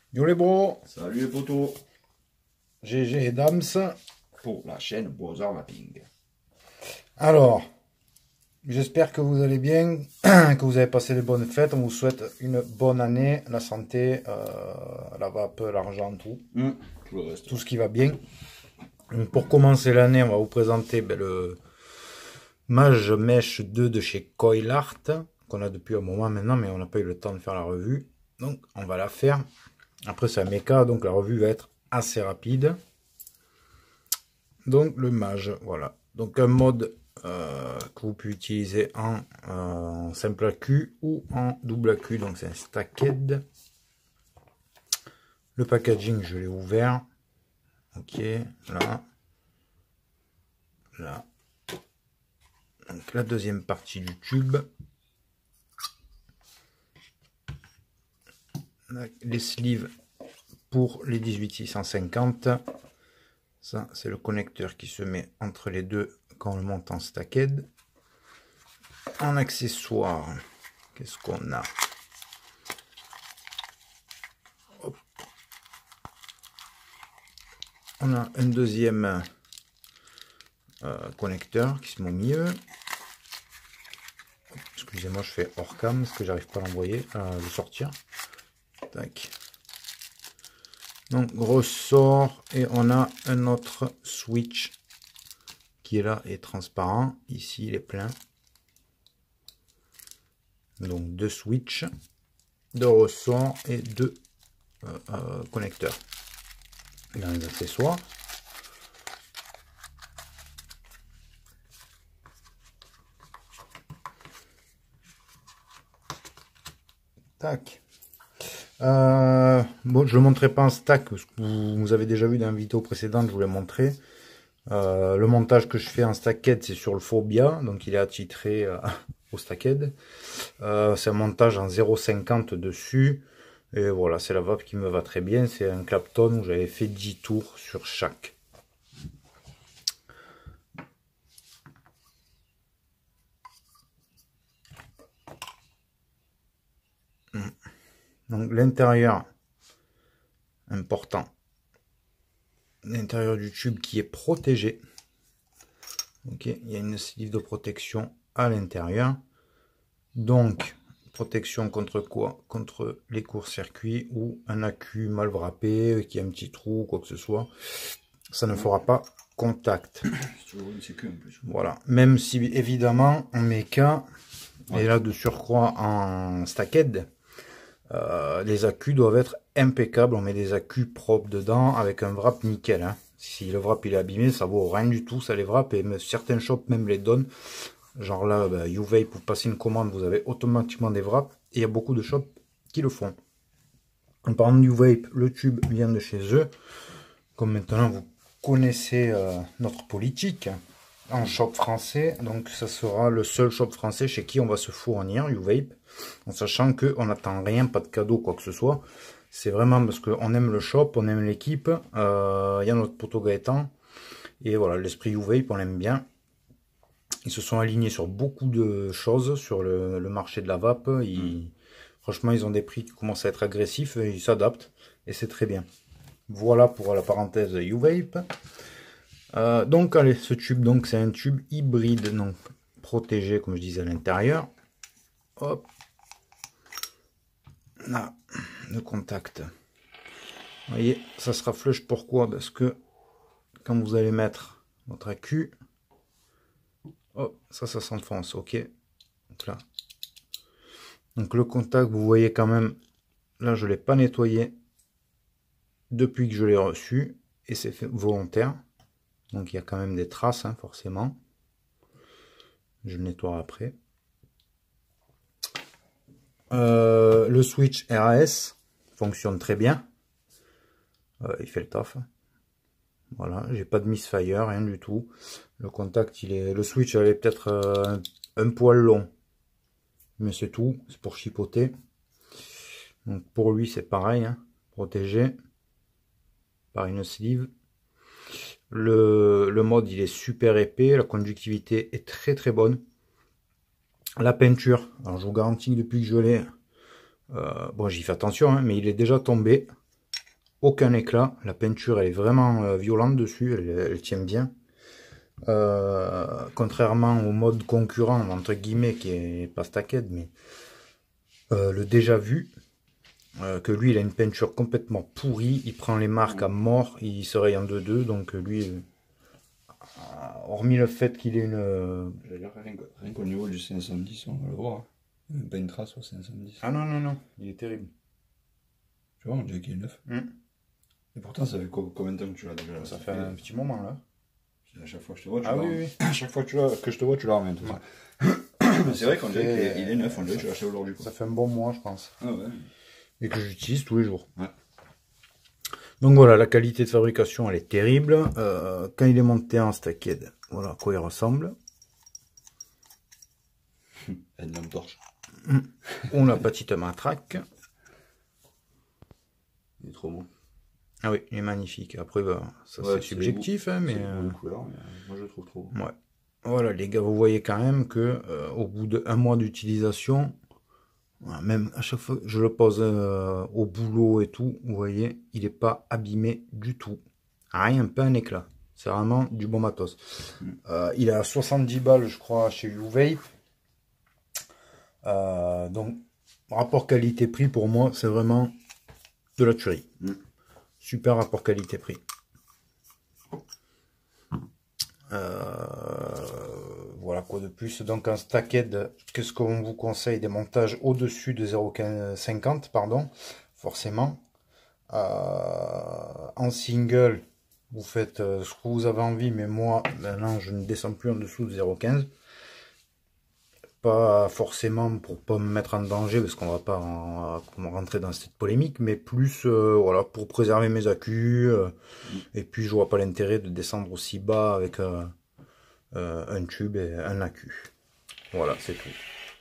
Yo les bros, Salut les potos GG et Dams. pour la chaîne Brother Mapping. Alors, j'espère que vous allez bien, que vous avez passé de bonnes fêtes. On vous souhaite une bonne année, la santé, la vape, l'argent, tout. Tout le reste. Tout ce qui va bien. Donc, pour commencer l'année, on va vous présenter le Mage Mesh 2 de chez Coil Art, qu'on a depuis un moment maintenant, mais on n'a pas eu le temps de faire la revue. Donc, on va la faire. Après, c'est un méca, donc la revue va être assez rapide. Donc le mage, voilà. Donc un mode que vous pouvez utiliser en simple AQ ou en double AQ. Donc c'est un stacked. Le packaging, je l'ai ouvert. Ok, là. Là. Donc la deuxième partie du tube. Les sleeves pour les 18650. Ça, c'est le connecteur qui se met entre les deux quand on le monte en stacked. En accessoire, qu'est-ce qu'on a? Hop. On a un deuxième connecteur qui se met au milieu. Excusez-moi, je fais hors cam parce que j'arrive pas à l'envoyer, à le sortir. Tac. Donc ressort et on a un autre switch qui est là et transparent. Ici il est plein. Donc deux switches, deux ressorts et deux connecteurs. Dans les accessoires. Tac. Bon, je ne le montrerai pas en stack, parce que vous avez déjà vu dans une vidéo précédente, je vous l'ai montré. Le montage que je fais en stacked, c'est sur le Phobia, donc il est attitré au stacked. C'est un montage en 0,50 dessus. Et voilà, c'est la vape qui me va très bien. C'est un Clapton où j'avais fait 10 tours sur chaque. Donc l'intérieur, important. L'intérieur du tube qui est protégé. Ok, il y a une sleeve de protection à l'intérieur. Donc, protection contre quoi? Contre les courts-circuits ou un accu mal wrappé, qui a un petit trou, quoi que ce soit. Ça ne fera pas contact. Voilà. Même si, évidemment, en méca, et là de surcroît en stacked, les accus doivent être impeccables. On met des accus propres dedans avec un wrap nickel. Hein. Si le wrap il est abîmé, ça vaut rien du tout, ça les wrap. Et certains shops même les donnent. Genre là, YouVape, pour passer une commande, vous avez automatiquement des wraps. Et il y a beaucoup de shops qui le font. En parlant de YouVape, le tube vient de chez eux. Comme maintenant vous connaissez notre politique en shop français. Donc ça sera le seul shop français chez qui on va se fournir YouVape. En sachant qu'on n'attend rien, pas de cadeau, quoi que ce soit. C'est vraiment parce qu'on aime le shop, on aime l'équipe. Il y a notre poteau Gaëtan. Et voilà, l'esprit YouVape, on l'aime bien. Ils se sont alignés sur beaucoup de choses sur le marché de la vape. Franchement, ils ont des prix qui commencent à être agressifs et ils s'adaptent. Et c'est très bien. Voilà pour la parenthèse YouVape. Donc, allez, ce tube, donc c'est un tube hybride, donc protégé, comme je disais, à l'intérieur. Hop. Là, le contact. Vous voyez, ça sera flush. Pourquoi? Parce que quand vous allez mettre votre accu, hop, ça s'enfonce, ok. Donc là, donc le contact, vous voyez quand même, là je l'ai pas nettoyé depuis que je l'ai reçu et c'est fait volontaire. Donc il y a quand même des traces, hein, forcément. Je le nettoie après. Le switch RAS fonctionne très bien. Il fait le taf. Voilà, j'ai pas de misfire, rien du tout. Le contact, le switch, elle est peut-être un poil long, mais c'est tout. C'est pour chipoter. Donc pour lui, c'est pareil, hein, protégé par une sleeve. Le mode, il est super épais. La conductivité est très très bonne. La peinture, alors je vous garantis que depuis que je l'ai, bon, j'y fais attention, hein, mais il est déjà tombé. aucun éclat. La peinture, elle est vraiment violente dessus, elle tient bien. Contrairement au mode concurrent, entre guillemets, qui est pas Stacked, mais le déjà vu, que lui, il a une peinture complètement pourrie, il prend les marques à mort, il se raye en 2-2, donc lui, hormis le fait qu'il ait une... J'allais dire, rien qu'au niveau du 510, on va le voir. Même pas une trace au 510. Ah non, non, non, il est terrible. Tu vois, on dirait qu'il est neuf. Et pourtant, ça fait combien de temps que tu l'as déjà? Ça fait un petit moment, là. À chaque fois que je te vois, tu Ah l'as. oui, oui. À chaque fois que je te vois, tu l'as remets. Mais c'est vrai qu'on dirait qu'il est neuf, on dirait que tu l'as acheté aujourd'hui. Ça fait un bon mois, je pense. Ah ouais. Et que j'utilise tous les jours. Ouais. Donc voilà, la qualité de fabrication, elle est terrible. Quand il est monté en Stacked, voilà à quoi il ressemble. Une lampe torche. On la petite matraque. Il est trop beau. Ah oui, il est magnifique. Après, bah, ça Ouais, c'est subjectif, hein, mais... une couleur, mais moi je le trouve trop beau. Ouais. Voilà, les gars, vous voyez quand même que au bout d'1 mois d'utilisation, même à chaque fois que je le pose au boulot et tout, vous voyez, il n'est pas abîmé du tout. Rien, pas un éclat. C'est vraiment du bon matos. Il est à 70 balles, je crois, chez YouVape. Donc, rapport qualité-prix, pour moi, c'est vraiment de la tuerie. Super rapport qualité-prix. Voilà quoi de plus. Donc en Stacked, qu'est-ce qu'on vous conseille? Des montages au-dessus de 0,50, pardon, forcément. En single, vous faites ce que vous avez envie, mais moi, maintenant, je ne descends plus en dessous de 0,15. Pas forcément pour pas me mettre en danger, parce qu'on va pas rentrer dans cette polémique, mais plus voilà, pour préserver mes accus. Et puis je vois pas l'intérêt de descendre aussi bas avec un tube et un accu. Voilà, c'est tout.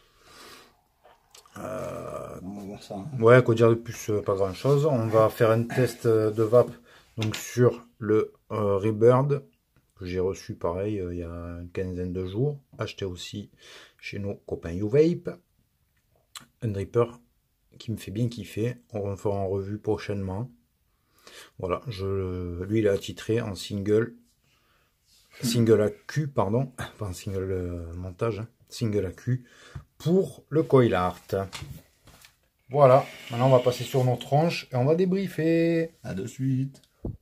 On va voir ça. Hein. Ouais, quoi dire de plus, pas grand chose. On va faire un test de vape donc sur le Rebird que j'ai reçu pareil il y a une quinzaine de jours. Acheté aussi chez nos copains YouVape. Un dripper qui me fait bien kiffer. On le fera en revue prochainement. Voilà, lui il est attitré en single AQ, pardon, pas en single montage, hein, single AQ pour le coil art. Voilà, maintenant on va passer sur nos tranches et on va débriefer. À de suite.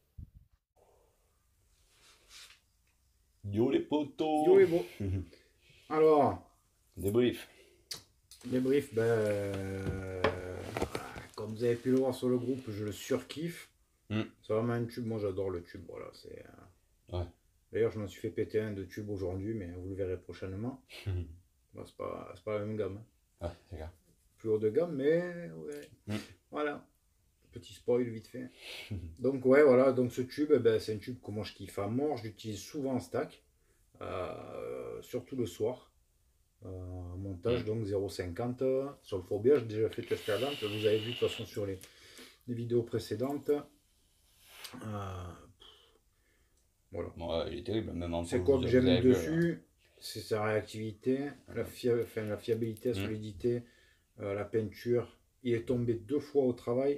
Yo les potos. Yo les beaux. Alors, Débrief. débrief, comme vous avez pu le voir sur le groupe, je le surkiffe. C'est vraiment un tube, moi j'adore le tube, voilà, c'est... Ouais. D'ailleurs je m'en suis fait péter un de tube aujourd'hui, mais vous le verrez prochainement. Bon, c'est pas la même gamme. Ouais, c'est clair. Plus haut de gamme, mais ouais. Voilà. Petit spoil vite fait. Donc ouais, voilà, donc ce tube, c'est un tube que moi je kiffe à mort, je l'utilise souvent en stack, surtout le soir. Montage donc 0,50 sur le Phobia, j'ai déjà fait test à lampe, vous avez vu de toute façon sur les vidéos précédentes. Voilà. Ouais, il est terrible, même en C'est quoi que j'aime dessus, c'est sa réactivité, la fiabilité, la solidité, la peinture. Il est tombé 2 fois au travail,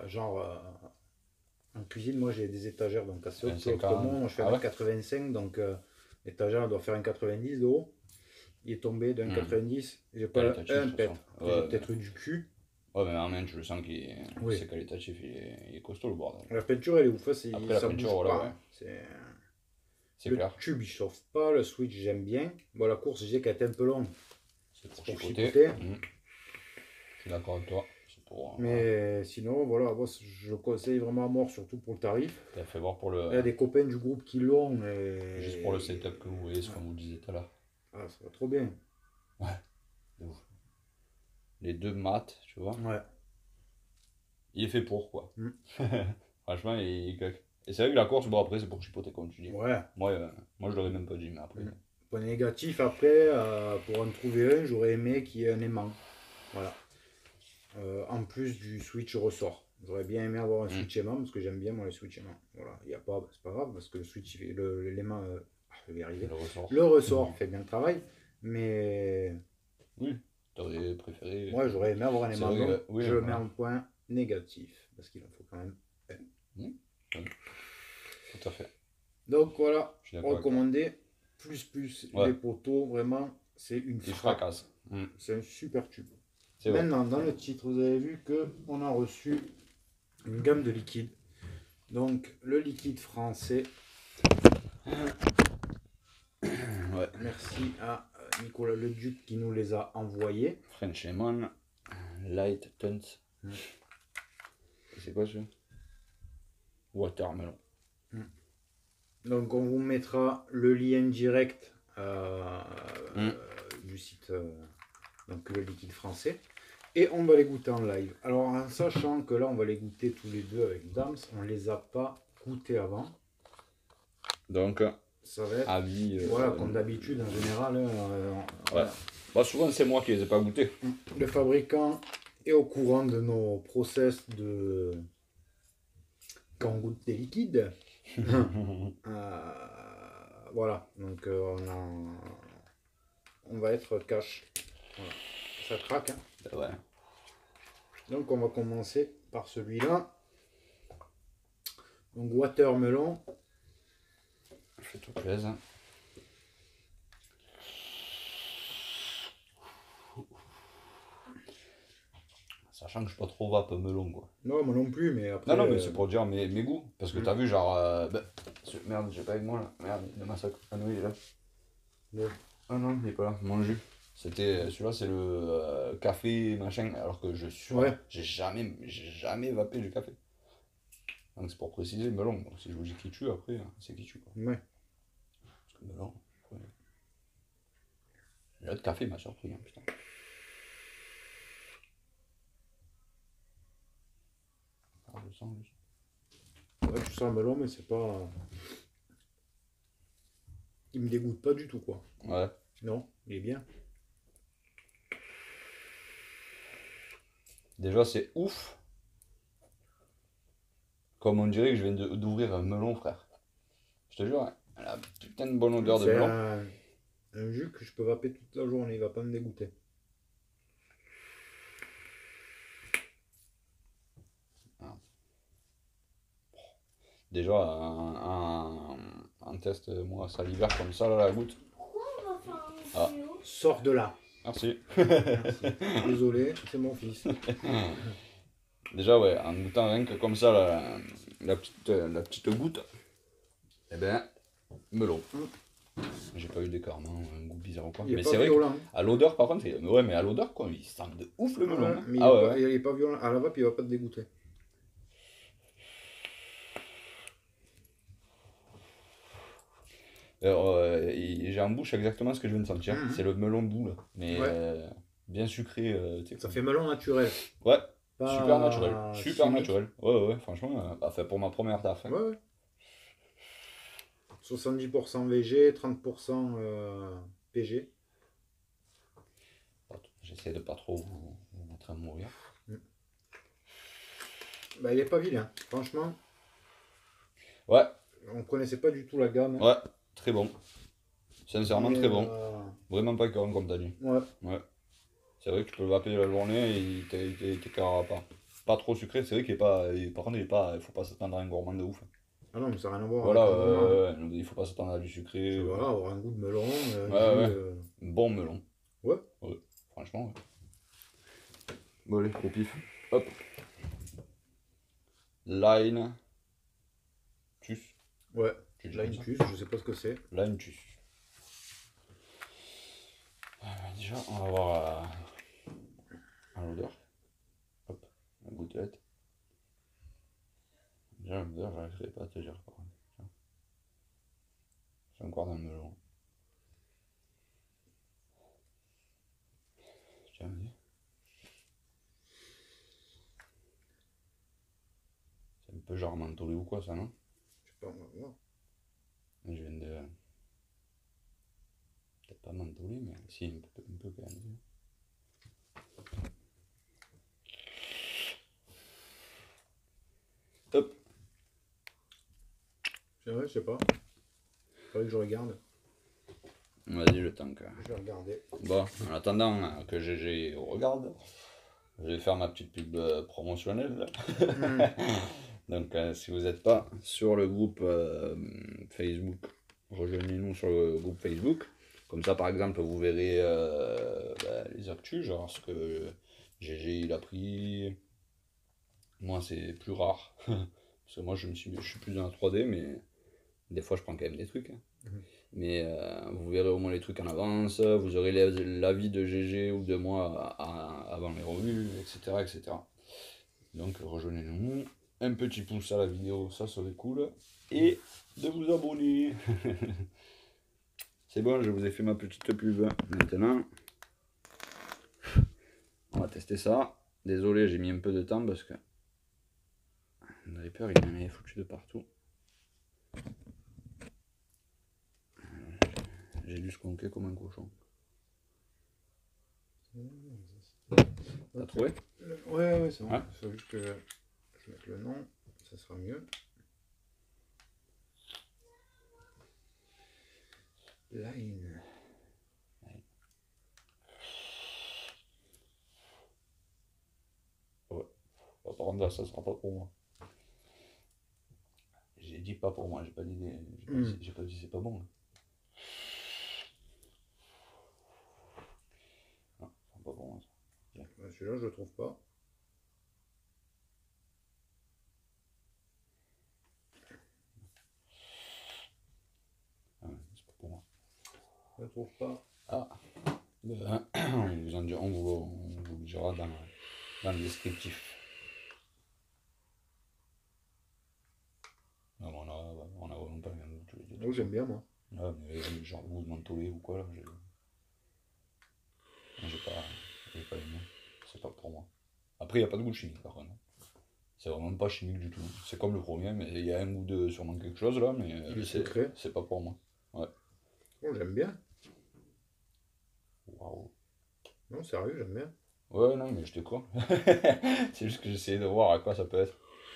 en cuisine, moi j'ai des étagères donc assez hautes que moi je fais 1,85 donc l'étagère doit faire 1,90 de haut. Il est tombé d'un 90, j'ai pas un pète, j'ai peut-être eu du cul. Ouais, mais en même je le sens qu'il est, c'est qualitatif, il est costaud le bordel. La peinture elle est ouf, après la peinture, voilà, ouais. C'est clair. Le tube il chauffe pas, le switch j'aime bien. Bon, la course, je dis qu'elle est un peu longue. C'est pour chipoter. Je suis d'accord avec toi. Mais sinon, voilà, moi, je le conseille vraiment à mort, surtout pour le tarif. T'as fait voir pour le... Il y a des copains du groupe qui l'ont. Juste pour le setup que vous voyez, ce qu'on vous disait tout à l'heure. Ah, ça va trop bien. Ouais, de ouf. Les deux mats, tu vois. Ouais. Il est fait pour, quoi. Franchement, il claque. Et c'est vrai que la course, bon après c'est pour chipoter comme tu dis. Ouais. Moi je l'aurais même pas dit, mais après. Point négatif, après, pour en trouver un, j'aurais aimé qu'il y ait un aimant. Voilà. En plus du switch ressort. J'aurais bien aimé avoir un switch aimant parce que j'aime bien moi les switch aimants. Voilà. Il y a pas, c'est pas grave parce que le switch, l'aimant, je vais y arriver. Le ressort fait bien le travail, mais. Oui. T'aurais préféré. Moi j'aurais aimé avoir un aimant. Je le mets en point négatif parce qu'il en faut quand même un. Tout à fait. Donc voilà, Je suis d'accord avec toi. recommandé. Plus Ouais. les poteaux, vraiment, c'est une Il frappe. fracasse. C'est un super tube. C'est vrai. Maintenant, dans le titre, vous avez vu qu'on a reçu une gamme de liquides. Donc, le liquide français. Ouais. Merci à Nicolas Leduc qui nous les a envoyés. French Lemon, Light Tunt. C'est quoi ce Watermelon. Donc, on vous mettra le lien direct du site, donc le liquide français. Et on va les goûter en live. Alors, en sachant que là, on va les goûter tous les deux avec Dams, on les a pas goûtés avant. Donc, ça va être, avis. voilà, comme d'habitude, en général. Ouais. Bah, souvent, c'est moi qui les ai pas goûtés. Le fabricant est au courant de nos process quand on goûte des liquides. Voilà, donc on va être cash. Voilà. Ça craque. Hein. Ouais. Donc on va commencer par celui-là. Donc watermelon. Fais-toi plaisir. Sachant que je suis pas trop vape melon quoi. Non, moi non plus, mais après. Non, mais c'est pour dire mes goûts. Parce que t'as vu, genre. Merde, j'ai pas avec moi là. Merde, le massacre. Ah non, il est là. Ah non, il est pas là. Mon jus. C'était. Celui-là, c'est le café machin. Alors que je suis. Ouais. J'ai jamais vapé du café. Donc c'est pour préciser, melon. Bon, si je vous dis qui tue après, c'est qui tue quoi. Ouais. Parce que melon. Ouais. Le café m'a surpris, hein, putain. Je sens lui. Ouais, tu sens le melon, mais c'est pas. Il me dégoûte pas du tout, quoi. Ouais. Non, il est bien. Déjà, c'est ouf. Comme on dirait que je viens d'ouvrir un melon, frère. Je te jure, hein, elle a putain de bonne odeur de C'est melon. un jus que je peux vaper toute la journée, il va pas me dégoûter. Déjà, un test, moi, salivaire comme ça, là, la goutte. Sors de là. Merci. Merci. Désolé, c'est mon fils. Déjà, ouais, en goûtant rien que comme ça, la petite goutte, eh ben, melon. J'ai pas eu d'écart, non, un goût bizarre ou quoi. Il est Mais pas c'est vrai violent. qu'à l'odeur, par contre, ouais, mais à l'odeur, quoi, il sent de ouf le melon. Ouais, mais il est pas violent. À la vape, il va pas te dégoûter. J'ai en bouche exactement ce que je viens de sentir. C'est le melon doux, là. Mais Ouais. Bien sucré. Ça fait melon naturel. Ouais, Pas super naturel. Super chimique. naturel. Ouais, franchement, fait pour ma première taf. Hein. Ouais. 70% VG, 30% PG. J'essaie de pas trop vous mettre à mourir. Bah, il est pas vilain, franchement. Ouais. On connaissait pas du tout la gamme. Ouais, très bon. Sincèrement, très bon. Vraiment pas écœurant comme t'as dit. Ouais. C'est vrai que tu peux le vaper la journée et il t'écœurera pas. Pas trop sucré, c'est vrai qu'il est pas. Par contre, il faut pas s'attendre à un gourmand de ouf. Ah non, mais ça n'a rien à voir. Voilà, il faut pas s'attendre à du sucré. Voilà, avoir un goût de melon. Ouais. Bon melon. Ouais. Franchement, ouais. Bon, allez, au pif. Hop. Line. Tus. Ouais. Line-tus, je sais pas ce que c'est. Line-tus. Déjà, on va voir à l'odeur. Hop, la gouttelette. Déjà, l'odeur, j'arriverai pas à te dire. C'est encore dans le melon. Tiens, vas-y. C'est un peu genre mentholé ou quoi, ça, non? Je sais pas, on va voir. Je viens de... Peut-être pas mentholé, mais si, un peu quand même. Hop. C'est vrai, je sais pas. Faudrait que je regarde. Vas-y, le temps que... Je vais regarder. Bon, en attendant que GG regarde, je vais faire ma petite pub promotionnelle. Donc si vous n'êtes pas sur le groupe Facebook, rejoignez-nous sur le groupe Facebook. Comme ça, par exemple, vous verrez les actus, genre ce que GG il a pris. Moi, c'est plus rare. Parce que moi, je suis plus dans la 3D, mais des fois, je prends quand même des trucs. Mais vous verrez au moins les trucs en avance. Vous aurez l'avis de GG ou de moi avant les revues, etc., etc. Donc, rejoignez-nous. Un petit pouce à la vidéo, ça serait cool. Et de vous abonner. C'est bon, je vous ai fait ma petite pub. Maintenant, on va tester ça. Désolé, j'ai mis un peu de temps parce que le dripper, il m'en est foutu de partout. J'ai dû se conquer comme un cochon. T'as trouvé? Ouais, c'est bon. Ouais. Il faut juste que je mette le nom, ça sera mieux. Line. Ouais. Par contre, là, ça sera pas pour moi. J'ai dit pas pour moi, j'ai pas dit, j'ai pas dit c'est pas bon. Là. Non, c'est pas pour moi. Celui-là, je le trouve pas. Ah, c'est pas pour moi. Je le trouve pas. Ah, on vous le dira dans le descriptif. Non, on a vraiment pas le même tous les deux. Oh, j'aime bien, moi. Ouais, mais genre vous mentolez ou quoi là, j'ai pas aimé. C'est pas pour moi. Après, il n'y a pas de goût chimique par contre. C'est vraiment pas chimique du tout. C'est comme le premier, mais il y a un goût de sûrement quelque chose là, mais c'est pas pour moi. Ouais. Oh, j'aime bien. Waouh. Non, sérieux, j'aime bien. Ouais, non, mais je te crois. C'est juste que j'essayais de voir à quoi ça peut être.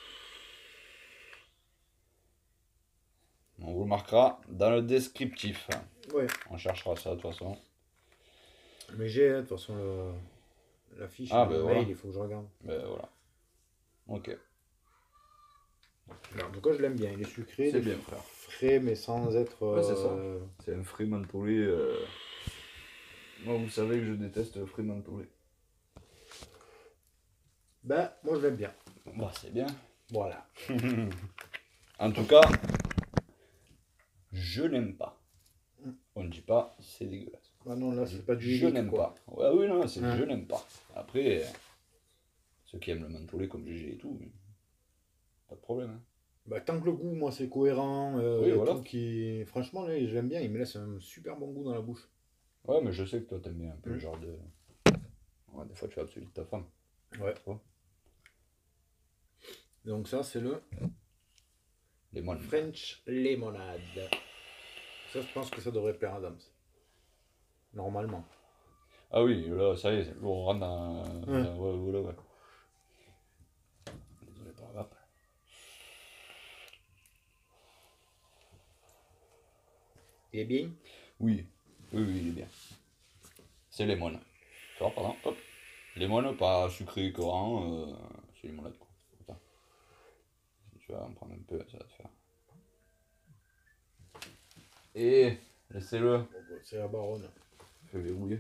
On vous le marquera dans le descriptif. Ouais. On cherchera ça de toute façon. Mais j'ai, de toute façon, la fiche, Ah, le ben mail, voilà. il faut que je regarde. Ben voilà. Ok. Alors, en tout cas, je l'aime bien. Il est sucré, C'est bien, frère. frais, mais sans être. Ouais, c'est ça. C'est un frais mentholé. Moi, vous savez que je déteste le frais mentholé. Ben, moi, je l'aime bien. Bah, c'est bien. Voilà. En tout cas, je n'aime pas. On ne dit pas c'est dégueulasse. Ah non, là, c'est pas du Je élite, n'aime quoi. pas. Ouais, oui, non, c'est Hein. je n'aime pas. Après, ceux qui aiment le mentholé comme GG et tout, pas de problème. Hein. Bah, tant que le goût, moi, c'est cohérent, Oui, et voilà. tout qui... Franchement, là, j'aime bien. Il me laisse un super bon goût dans la bouche. Ouais, mais je sais que toi, t'aimes bien un peu le genre de... Ouais, des fois, tu vas celui de ta femme. Ouais. Tu vois. Donc ça, c'est le Lemon. French Lemonade. Ça, je pense que ça devrait plaire à Adams. Normalement. Ah oui, là, ça y est, on rentre dans... Ouais, voilà, ouais. Désolé pour la vape. Il est bien? Oui, il est bien. C'est lemon. Tu vois, pardon, hop. Lemon, pas sucré écœurant, c'est limonade, quoi. Attends. Si tu vas en prendre un peu, ça va te faire. Et laissez-le. Bon, bah, c'est la baronne. Je vais verrouiller.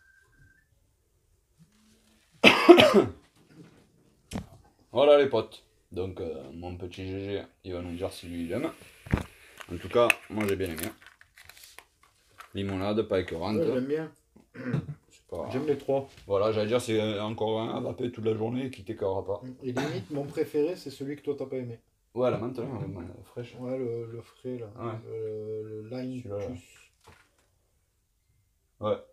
Voilà les potes. Donc mon petit GG, il va nous dire si lui il aime. En tout cas, moi j'ai bien aimé. Limonade, pas écœurante. Ouais, j'aime bien. Pas... J'aime les trois. Voilà, j'allais dire c'est encore un à vaper toute la journée qui t'écœurera pas. Et limite, mon préféré, c'est celui que toi, t'as pas aimé. Ouais, la menthe, fraîche. Ouais, le frais, là. Ouais. Le lime Celui-là, là. plus. Ouais.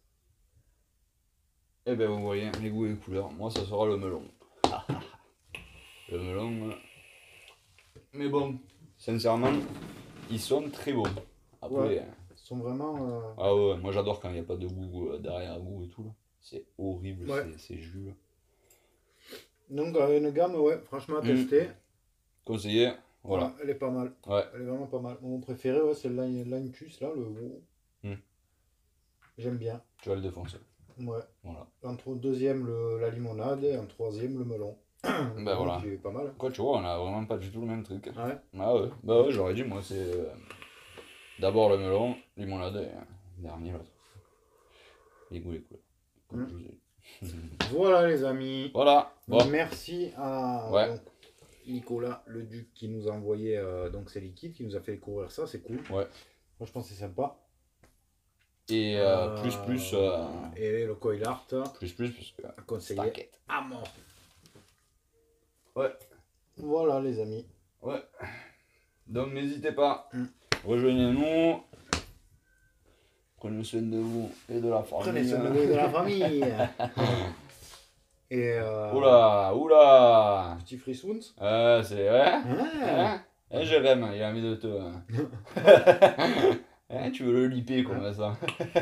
Et ben vous voyez, les goûts et les couleurs. Moi, ça sera le melon. Le melon. Mais bon, sincèrement, ils sont très bons. Après, Ouais. Ils sont vraiment... ah ouais, moi j'adore quand il n'y a pas de goût derrière goût et tout. Là. C'est horrible, Ouais. c'est jus. Là. Donc, une gamme, ouais, franchement, à tester. Conseillé, voilà. Ouais, elle est pas mal. Ouais. Elle est vraiment pas mal. Mon préféré, ouais, c'est le lime plus, là, le gros. J'aime bien. Tu vas le défoncer. Ouais. Voilà. En deuxième, la limonade, et en troisième, le melon. Ben voilà. C'est pas mal. Quoi, tu vois, on a vraiment pas du tout le même truc. Ah ouais. Ah ouais, bah ouais, j'aurais dit, moi, c'est d'abord le melon, limonade et dernier l'autre. Les goûts, les couleurs. Comme je vous ai dit. Voilà les amis. Voilà, bon, Merci à ouais, donc, Nicolas le Duc qui nous a envoyé donc ces liquides, qui nous a fait découvrir ça, c'est cool. ouais. Moi je pense que c'est sympa. Et plus, Et le coil art parce que à conseiller Stargate. à mort. Ouais, Voilà les amis. ouais. Donc n'hésitez pas, Mm. rejoignez-nous. Prenez soin de vous et de la famille. Prenez soin de vous et de la famille. Et Oula. petit frissons. C'est vrai. Ah. Hein, Jérém, il a envie de te. Hein, tu veux le liper comme ça.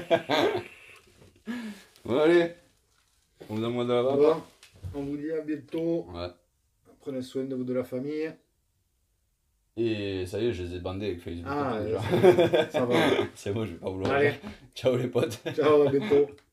Bon, allez. On vous envoie de la Bon, vapeur. on vous dit à bientôt. Ouais. Prenez soin de vous de la famille. Et ça y est, je les ai bandés avec Facebook. Ah, déjà. ça va. C'est bon, je vais pas vouloir. Allez, Ciao les potes. ciao, à bientôt.